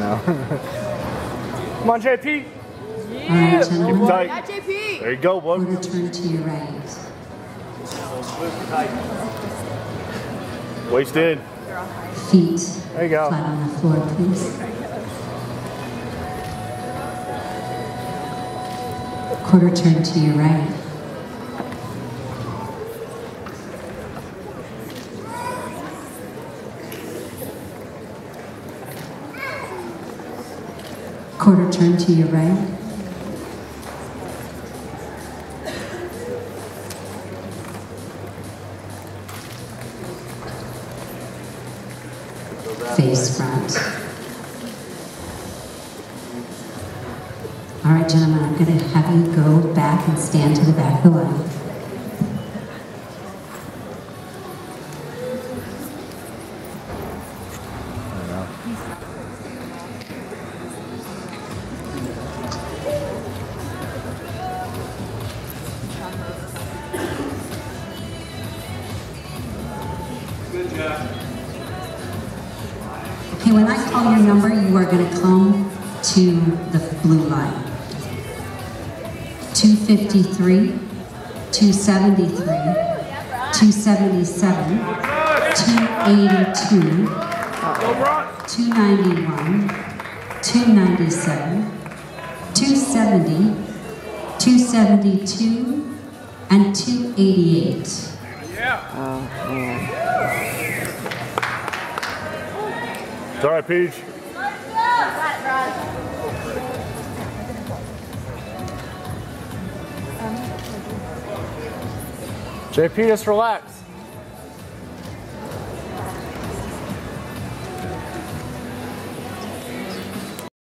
Come on, JP. Yeah. Keep it tight. Yeah, JP. There you go, boy. Quarter turn to your right. Waist in. Feet There you go. flat on the floor, please. Quarter turn to your right. Quarter turn to your right. Face front. All right, gentlemen, I'm going to have you go back and stand to the back of the line. Good job. Okay, when I call your number, you are going to come to the blue line. 253, 273, 277, 282, 291, 297, 270, 272, and 288. Oh, man. It's all right, Peach. JP, just relax.